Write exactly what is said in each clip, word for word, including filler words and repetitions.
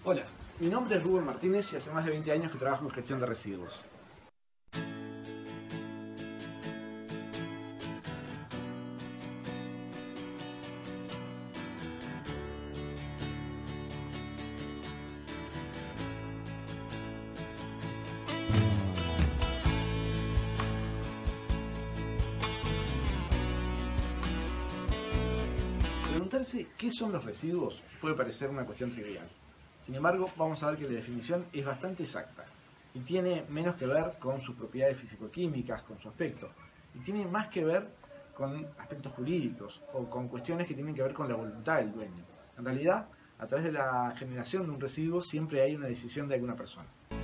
Hola, mi nombre es Rubén Martínez y hace más de veinte años que trabajo en gestión de residuos. Preguntarse qué son los residuos puede parecer una cuestión trivial. Sin embargo, vamos a ver que la definición es bastante exacta y tiene menos que ver con sus propiedades físico-químicas, con su aspecto, y tiene más que ver con aspectos jurídicos o con cuestiones que tienen que ver con la voluntad del dueño. En realidad, a través de la generación de un residuo siempre hay una decisión de alguna persona.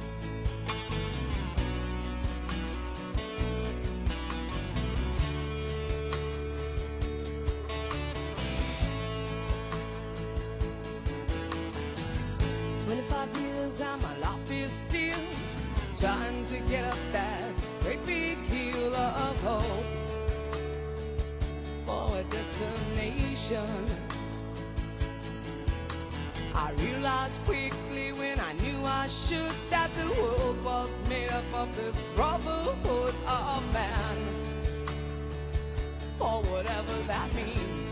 twenty-five years and my life is still trying to get up that great big hill of hope for a destination. I realized quickly when I knew I should that the world was made up of this brotherhood of man, for whatever that means.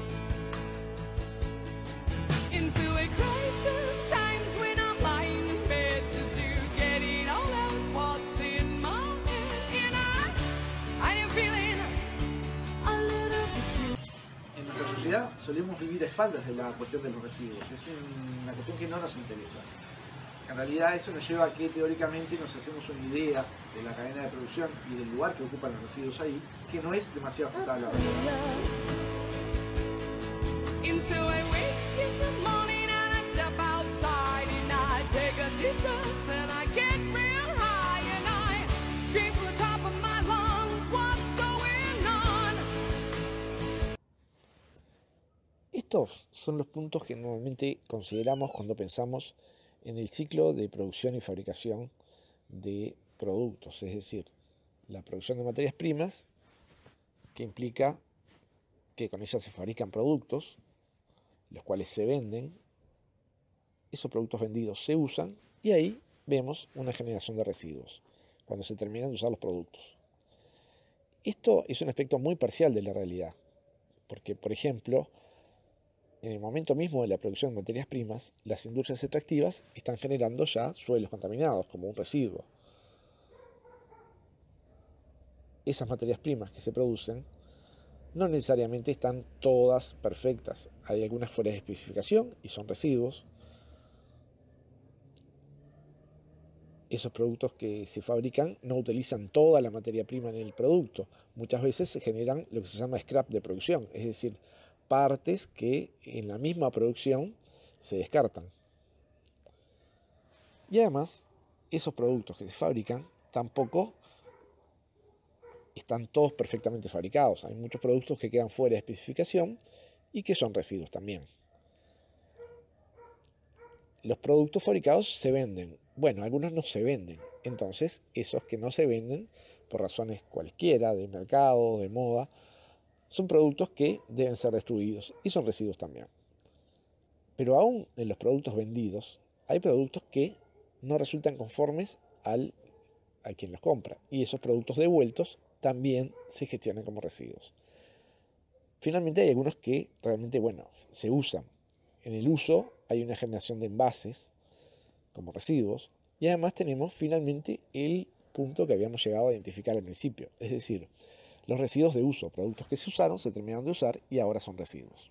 Into a crisis times when I'm lying in bed just to get it all out what's in my head, and I, I am feeling a little peculiar. En nuestra sociedad solemos vivir a espaldas de la cuestión de los residuos, es una cuestión que no nos interesa. En realidad eso nos lleva a que teóricamente nos hacemos una idea de la cadena de producción y del lugar que ocupan los residuos ahí, que no es demasiado ajustable a la realidad. Into a wake in the morning and I step outside and I take a deep breath and I get real high and I scream from the top of my lungs, what's going on? Estos son los puntos que normalmente consideramos cuando pensamos en el ciclo de producción y fabricación de productos, es decir, la producción de materias primas, que implica que con ellas se fabrican productos, los cuales se venden, esos productos vendidos se usan y ahí vemos una generación de residuos, cuando se terminan de usar los productos. Esto es un aspecto muy parcial de la realidad, porque, por ejemplo, en el momento mismo de la producción de materias primas, las industrias extractivas están generando ya suelos contaminados como un residuo. Esas materias primas que se producen no necesariamente están todas perfectas. Hay algunas fuera de especificación y son residuos. Esos productos que se fabrican no utilizan toda la materia prima en el producto. Muchas veces se generan lo que se llama scrap de producción, es decir, partes que en la misma producción se descartan. Y además, esos productos que se fabrican tampoco están todos perfectamente fabricados. Hay muchos productos que quedan fuera de especificación y que son residuos también. Los productos fabricados se venden. Bueno, algunos no se venden. Entonces, esos que no se venden, por razones cualquiera, de mercado, de moda, son productos que deben ser destruidos y son residuos también. Pero aún en los productos vendidos, hay productos que no resultan conformes al, a quien los compra. Y esos productos devueltos también se gestionan como residuos. Finalmente hay algunos que realmente, bueno, se usan. En el uso hay una generación de envases como residuos. Y además tenemos finalmente el punto que habíamos llegado a identificar al principio. Es decir, los residuos de uso, productos que se usaron, se terminaron de usar y ahora son residuos.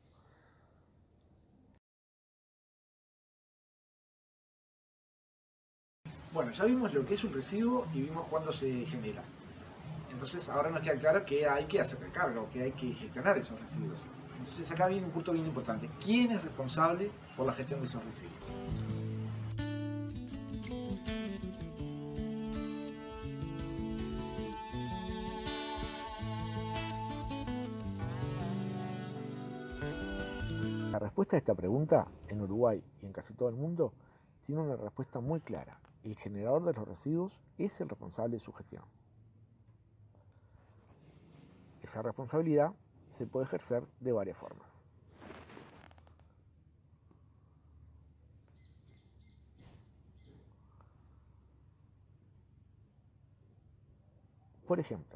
Bueno, ya vimos lo que es un residuo y vimos cuándo se genera. Entonces ahora nos queda claro que hay que hacer cargo, que hay que gestionar esos residuos. Entonces acá viene un punto bien importante. ¿Quién es responsable por la gestión de esos residuos? La respuesta a esta pregunta, en Uruguay y en casi todo el mundo, tiene una respuesta muy clara. El generador de los residuos es el responsable de su gestión. Esa responsabilidad se puede ejercer de varias formas. Por ejemplo,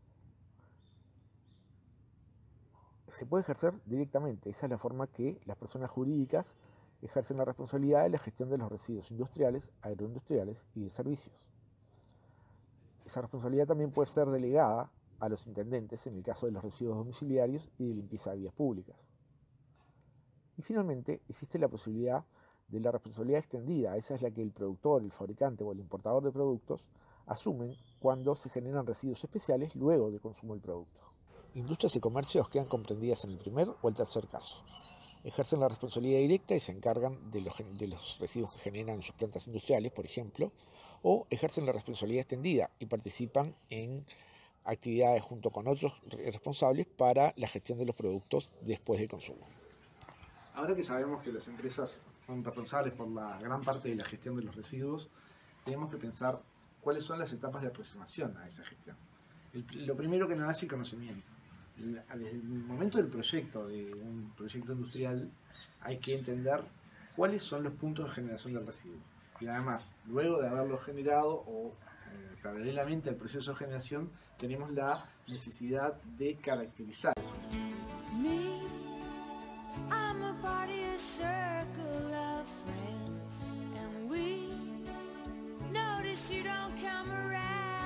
se puede ejercer directamente. Esa es la forma que las personas jurídicas ejercen la responsabilidad de la gestión de los residuos industriales, agroindustriales y de servicios. Esa responsabilidad también puede ser delegada a los intendentes en el caso de los residuos domiciliarios y de limpieza de vías públicas. Y finalmente existe la posibilidad de la responsabilidad extendida. Esa es la que el productor, el fabricante o el importador de productos asumen cuando se generan residuos especiales luego de consumo del producto. Industrias y comercios quedan comprendidas en el primer o el tercer caso. Ejercen la responsabilidad directa y se encargan de los, de los residuos que generan en sus plantas industriales, por ejemplo, o ejercen la responsabilidad extendida y participan en actividades junto con otros responsables para la gestión de los productos después del consumo. Ahora que sabemos que las empresas son responsables por la gran parte de la gestión de los residuos, tenemos que pensar cuáles son las etapas de aproximación a esa gestión. El, lo primero que nada es el conocimiento. Desde el momento del proyecto, de un proyecto industrial, hay que entender cuáles son los puntos de generación del residuo. Y además, luego de haberlo generado o eh, paralelamente al proceso de generación, tenemos la necesidad de caracterizar eso. Me, I'm a part of a circle of friends, and we notice you don't come around.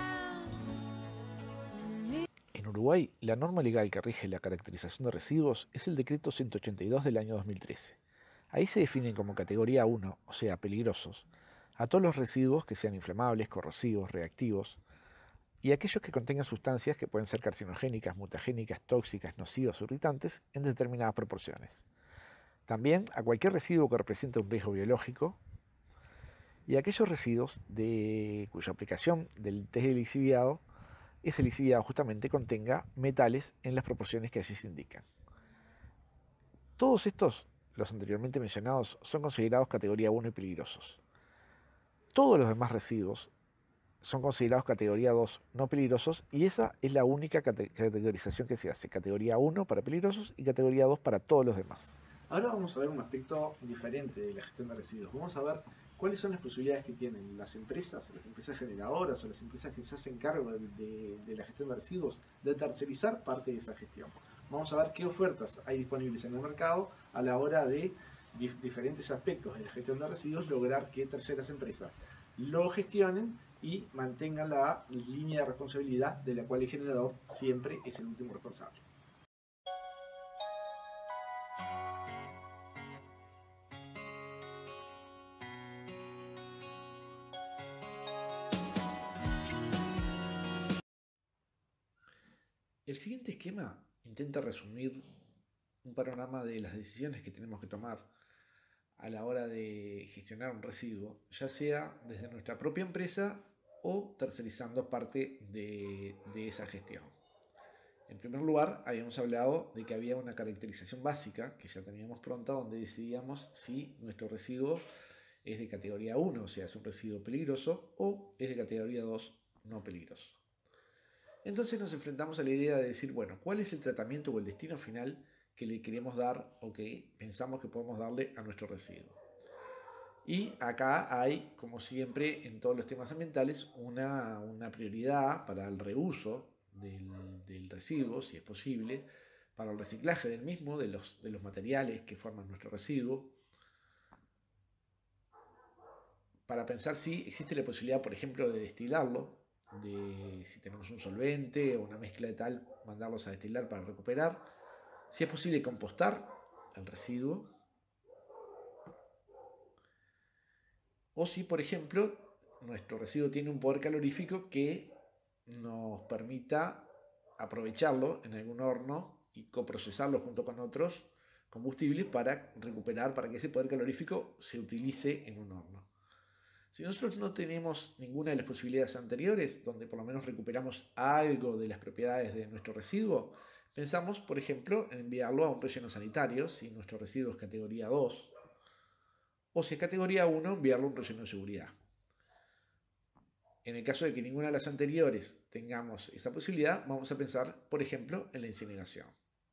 Me. En Uruguay, la norma legal que rige la caracterización de residuos es el Decreto ciento ochenta y dos del año dos mil trece. Ahí se definen como categoría uno, o sea, peligrosos, a todos los residuos que sean inflamables, corrosivos, reactivos, y aquellos que contengan sustancias que pueden ser carcinogénicas, mutagénicas, tóxicas, nocivas o irritantes en determinadas proporciones. También a cualquier residuo que represente un riesgo biológico y a aquellos residuos de cuya aplicación del test de lixiviado, ese lixiviado justamente contenga metales en las proporciones que allí se indican. Todos estos, los anteriormente mencionados, son considerados categoría uno y peligrosos. Todos los demás residuos son considerados categoría dos, no peligrosos, y esa es la única cate- categorización que se hace, categoría uno para peligrosos y categoría dos para todos los demás. Ahora vamos a ver un aspecto diferente de la gestión de residuos. Vamos a ver cuáles son las posibilidades que tienen las empresas, las empresas generadoras o las empresas que se hacen cargo de, de, de la gestión de residuos, de tercerizar parte de esa gestión. Vamos a ver qué ofertas hay disponibles en el mercado a la hora de dif diferentes aspectos de la gestión de residuos, lograr que terceras empresas lo gestionen y mantengan la línea de responsabilidad de la cual el generador siempre es el último responsable. El siguiente esquema intenta resumir un panorama de las decisiones que tenemos que tomar a la hora de gestionar un residuo, ya sea desde nuestra propia empresa o tercerizando parte de, de esa gestión. En primer lugar, habíamos hablado de que había una caracterización básica que ya teníamos pronta, donde decidíamos si nuestro residuo es de categoría uno, o sea, es un residuo peligroso, o es de categoría dos, no peligroso. Entonces nos enfrentamos a la idea de decir, bueno, ¿cuál es el tratamiento o el destino final que le queremos dar o que pensamos que podemos darle a nuestro residuo? Y acá hay, como siempre en todos los temas ambientales, una, una prioridad para el reuso del, del residuo, si es posible, para el reciclaje del mismo, de los, de los materiales que forman nuestro residuo, para pensar si existe la posibilidad, por ejemplo, de destilarlo, de si tenemos un solvente o una mezcla de tal, mandarlos a destilar para recuperar, si es posible compostar el residuo, o si, por ejemplo, nuestro residuo tiene un poder calorífico que nos permita aprovecharlo en algún horno y coprocesarlo junto con otros combustibles para recuperar, para que ese poder calorífico se utilice en un horno. Si nosotros no tenemos ninguna de las posibilidades anteriores, donde por lo menos recuperamos algo de las propiedades de nuestro residuo, pensamos, por ejemplo, en enviarlo a un relleno sanitario, si nuestro residuo es categoría dos, o si es categoría uno, enviarlo a un relleno de seguridad. En el caso de que ninguna de las anteriores tengamos esa posibilidad, vamos a pensar, por ejemplo, en la incineración.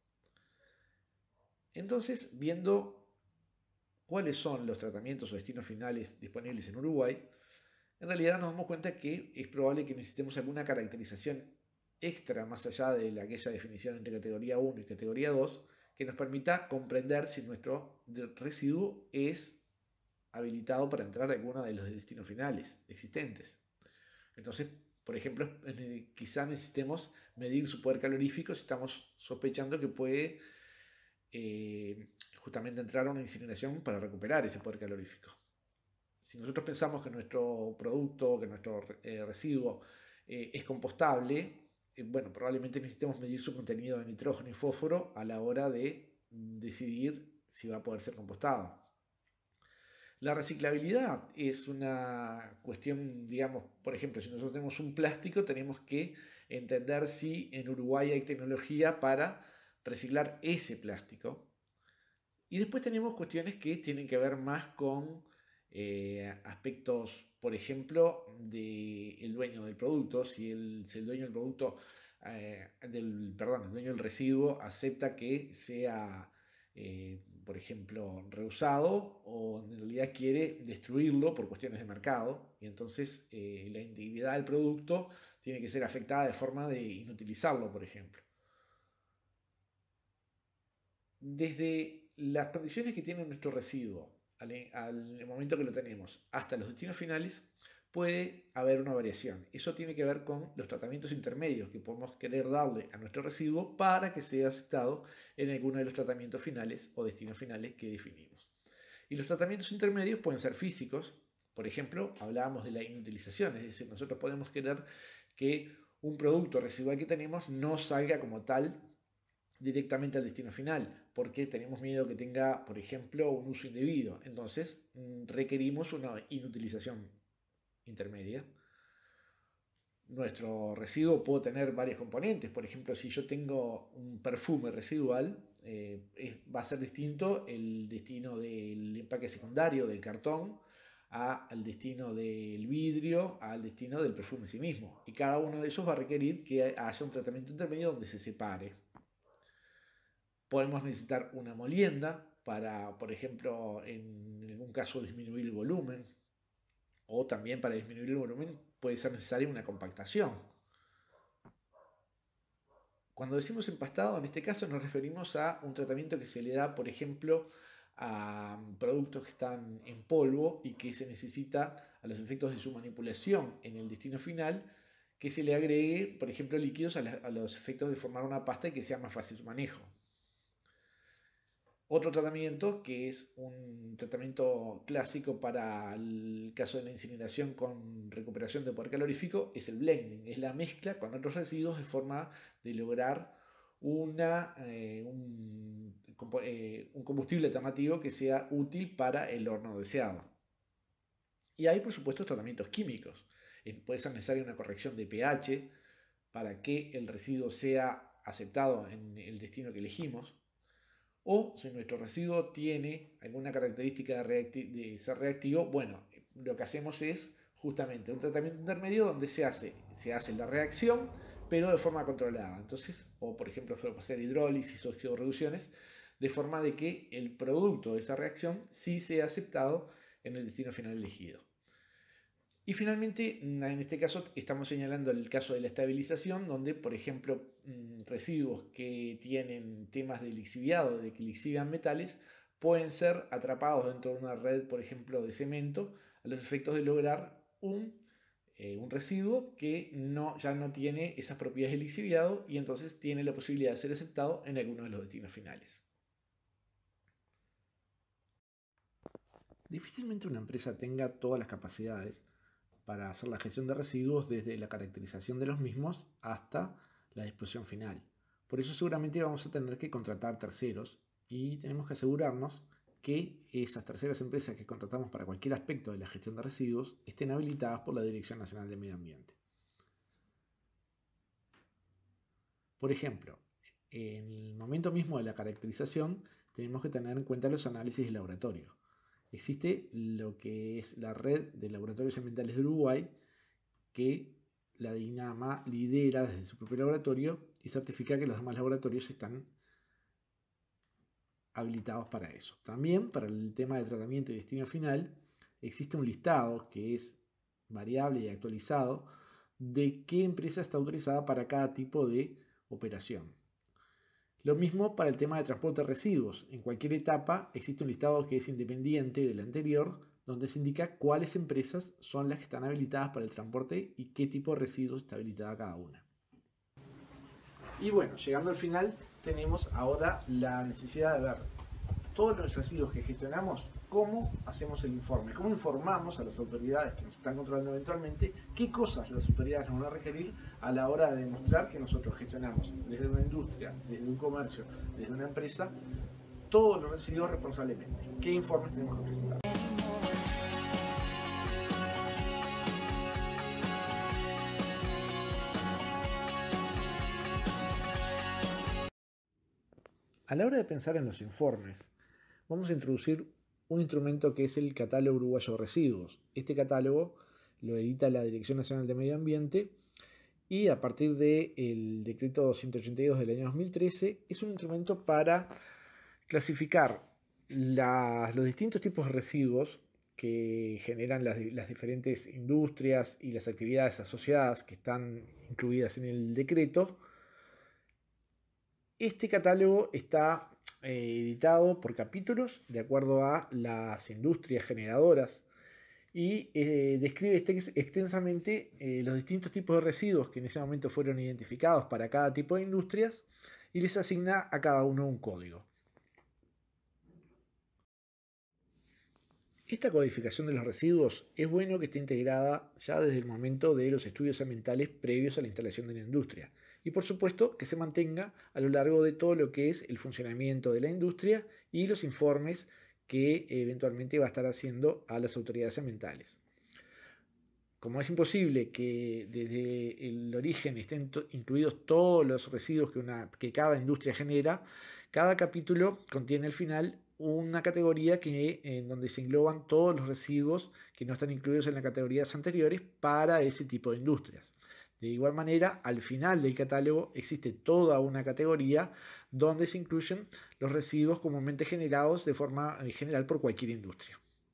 Entonces, viendo cuáles son los tratamientos o destinos finales disponibles en Uruguay, en realidad nos damos cuenta que es probable que necesitemos alguna caracterización extra más allá de la, aquella definición entre categoría uno y categoría dos que nos permita comprender si nuestro residuo es habilitado para entrar a alguno de los destinos finales existentes. Entonces, por ejemplo, quizá necesitemos medir su poder calorífico si estamos sospechando que puede eh, justamente entrar a una incineración para recuperar ese poder calorífico. Si nosotros pensamos que nuestro producto, que nuestro eh, residuo eh, es compostable, eh, bueno, probablemente necesitemos medir su contenido de nitrógeno y fósforo a la hora de decidir si va a poder ser compostado. La reciclabilidad es una cuestión, digamos, por ejemplo, si nosotros tenemos un plástico, tenemos que entender si en Uruguay hay tecnología para reciclar ese plástico. Y después tenemos cuestiones que tienen que ver más con eh, aspectos, por ejemplo, del dueño del producto. Si el, si el dueño del producto, eh, del, perdón, el dueño del residuo acepta que sea... Eh, por ejemplo, reusado, o en realidad quiere destruirlo por cuestiones de mercado, y entonces eh, la integridad del producto tiene que ser afectada de forma de inutilizarlo, por ejemplo. Desde las condiciones que tiene nuestro residuo al, al momento que lo tenemos hasta los destinos finales, puede haber una variación. Eso tiene que ver con los tratamientos intermedios que podemos querer darle a nuestro residuo para que sea aceptado en alguno de los tratamientos finales o destinos finales que definimos. Y los tratamientos intermedios pueden ser físicos. Por ejemplo, hablábamos de la inutilización, es decir, nosotros podemos querer que un producto residual que tenemos no salga como tal directamente al destino final, porque tenemos miedo que tenga, por ejemplo, un uso indebido. Entonces, requerimos una inutilización intermedia. Nuestro residuo puede tener varios componentes. Por ejemplo, si yo tengo un perfume residual, eh, es, va a ser distinto el destino del empaque secundario del cartón a, al destino del vidrio, al destino del perfume en sí mismo. Y cada uno de esos va a requerir que haya un tratamiento intermedio donde se separe. Podemos necesitar una molienda para, por ejemplo, en algún caso disminuir el volumen. O también para disminuir el volumen puede ser necesaria una compactación. Cuando decimos empastado, en este caso nos referimos a un tratamiento que se le da, por ejemplo, a productos que están en polvo y que se necesita a los efectos de su manipulación en el destino final, que se le agregue, por ejemplo, líquidos a, la, a los efectos de formar una pasta y que sea más fácil su manejo. Otro tratamiento, que es un tratamiento clásico para el caso de la incineración con recuperación de poder calorífico, es el blending. Es la mezcla con otros residuos de forma de lograr una, eh, un, eh, un combustible alternativo que sea útil para el horno deseado. Y hay, por supuesto, tratamientos químicos. Puede ser necesaria una corrección de pH para que el residuo sea aceptado en el destino que elegimos. O si nuestro residuo tiene alguna característica de, de ser reactivo, bueno, lo que hacemos es justamente un tratamiento intermedio donde se hace, se hace la reacción, pero de forma controlada. Entonces, o por ejemplo, se puede hacer hidrólisis o oxidorreducciones, de forma de que el producto de esa reacción sí sea aceptado en el destino final elegido. Y finalmente, en este caso, estamos señalando el caso de la estabilización, donde, por ejemplo, residuos que tienen temas de lixiviado, de que lixivian metales, pueden ser atrapados dentro de una red, por ejemplo, de cemento, a los efectos de lograr un, eh, un residuo que no, ya no tiene esas propiedades de lixiviado y entonces tiene la posibilidad de ser aceptado en alguno de los destinos finales. Difícilmente una empresa tenga todas las capacidades para hacer la gestión de residuos desde la caracterización de los mismos hasta la disposición final. Por eso seguramente vamos a tener que contratar terceros y tenemos que asegurarnos que esas terceras empresas que contratamos para cualquier aspecto de la gestión de residuos estén habilitadas por la Dirección Nacional de Medio Ambiente. Por ejemplo, en el momento mismo de la caracterización tenemos que tener en cuenta los análisis de laboratorio. Existe lo que es la red de laboratorios ambientales de Uruguay, que la DINAMA lidera desde su propio laboratorio y certifica que los demás laboratorios están habilitados para eso. También para el tema de tratamiento y destino final existe un listado que es variable y actualizado, de qué empresa está autorizada para cada tipo de operación. Lo mismo para el tema de transporte de residuos. En cualquier etapa existe un listado que es independiente del anterior, donde se indica cuáles empresas son las que están habilitadas para el transporte y qué tipo de residuos está habilitada cada una. Y bueno, llegando al final, tenemos ahora la necesidad de ver todos los residuos que gestionamos, cómo hacemos el informe, cómo informamos a las autoridades que nos están controlando eventualmente, qué cosas las autoridades nos van a requerir a la hora de demostrar que nosotros gestionamos desde una industria, desde un comercio, desde una empresa, todos los residuos responsablemente. ¿Qué informes tenemos que presentar? A la hora de pensar en los informes, vamos a introducir un instrumento que es el Catálogo Uruguayo de Residuos. Este catálogo lo edita la Dirección Nacional de Medio Ambiente y a partir del decreto doscientos ochenta y dos del año dos mil trece es un instrumento para clasificar la, los distintos tipos de residuos que generan las, las diferentes industrias y las actividades asociadas que están incluidas en el decreto. Este catálogo está eh, editado por capítulos de acuerdo a las industrias generadoras y eh, describe extensamente eh, los distintos tipos de residuos que en ese momento fueron identificados para cada tipo de industrias y les asigna a cada uno un código. Esta codificación de los residuos es bueno que esté integrada ya desde el momento de los estudios ambientales previos a la instalación de la industria y por supuesto que se mantenga a lo largo de todo lo que es el funcionamiento de la industria y los informes que eventualmente va a estar haciendo a las autoridades ambientales. Como es imposible que desde el origen estén incluidos todos los residuos que, una, que cada industria genera, cada capítulo contiene al final una categoría que, en donde se engloban todos los residuos que no están incluidos en las categorías anteriores para ese tipo de industrias. De igual manera, al final del catálogo existe toda una categoría donde se incluyen los residuos comúnmente generados de forma general por cualquier industria.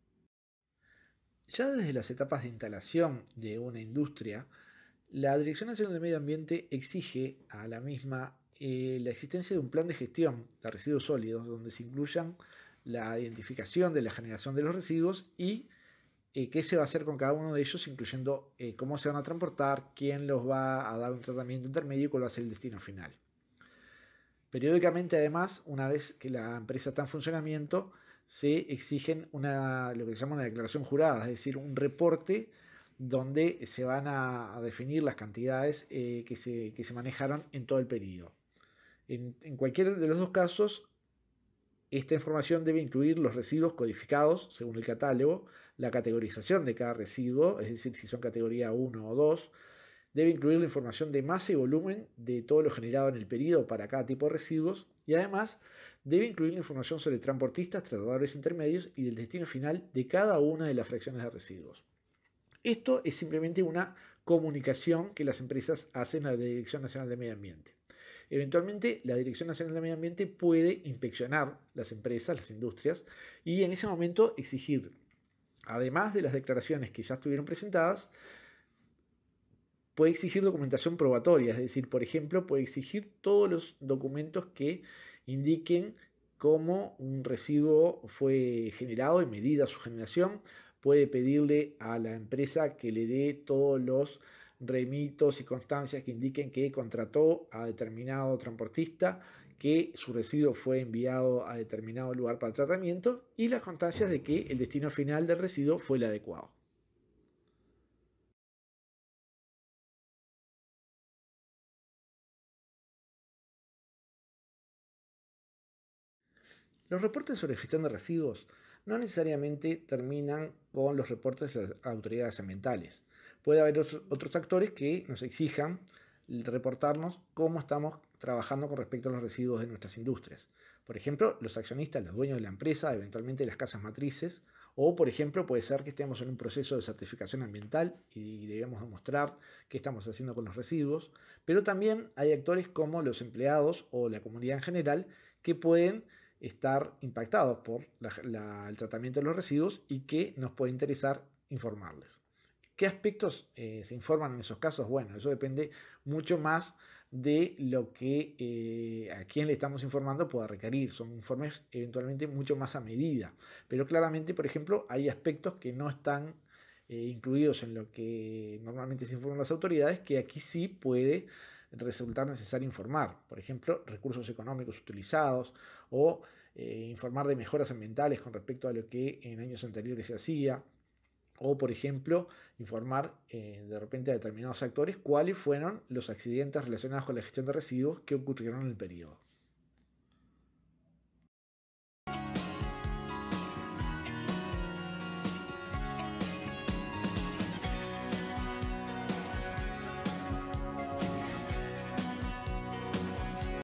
Ya desde las etapas de instalación de una industria, la Dirección Nacional de Medio Ambiente exige a la misma eh, la existencia de un plan de gestión de residuos sólidos donde se incluyan la identificación de la generación de los residuos y eh, qué se va a hacer con cada uno de ellos, incluyendo eh, cómo se van a transportar, quién los va a dar un tratamiento intermedio y cuál va a ser el destino final. Periódicamente, además, una vez que la empresa está en funcionamiento, se exigen una, lo que se llama una declaración jurada, es decir, un reporte donde se van a, a definir las cantidades eh, que, se, que se manejaron en todo el periodo. En, en cualquiera de los dos casos, esta información debe incluir los residuos codificados según el catálogo, la categorización de cada residuo, es decir, si son categoría uno o dos, debe incluir la información de masa y volumen de todo lo generado en el periodo para cada tipo de residuos y además debe incluir la información sobre transportistas, tratadores intermedios y del destino final de cada una de las fracciones de residuos. Esto es simplemente una comunicación que las empresas hacen a la Dirección Nacional de Medio Ambiente. Eventualmente, la Dirección Nacional de Medio Ambiente puede inspeccionar las empresas, las industrias, y en ese momento exigir, además de las declaraciones que ya estuvieron presentadas, puede exigir documentación probatoria, es decir, por ejemplo, puede exigir todos los documentos que indiquen cómo un residuo fue generado y medida su generación. Puede pedirle a la empresa que le dé todos los remitos y constancias que indiquen que contrató a determinado transportista, que su residuo fue enviado a determinado lugar para tratamiento y las constancias de que el destino final del residuo fue el adecuado. Los reportes sobre gestión de residuos no necesariamente terminan con los reportes de las autoridades ambientales. Puede haber otros actores que nos exijan reportarnos cómo estamos trabajando con respecto a los residuos de nuestras industrias. Por ejemplo, los accionistas, los dueños de la empresa, eventualmente las casas matrices, o por ejemplo puede ser que estemos en un proceso de certificación ambiental y debemos demostrar qué estamos haciendo con los residuos, pero también hay actores como los empleados o la comunidad en general que pueden estar impactados por la, la, el tratamiento de los residuos y que nos puede interesar informarles. ¿Qué aspectos eh, se informan en esos casos? Bueno, eso depende mucho más de lo que eh, a quien le estamos informando pueda requerir. Son informes eventualmente mucho más a medida. Pero claramente, por ejemplo, hay aspectos que no están eh, incluidos en lo que normalmente se informan las autoridades, que aquí sí puede resultar necesario informar. Por ejemplo, recursos económicos utilizados o eh, informar de mejoras ambientales con respecto a lo que en años anteriores se hacía. O, por ejemplo, informar eh, de repente a determinados actores cuáles fueron los accidentes relacionados con la gestión de residuos que ocurrieron en el periodo.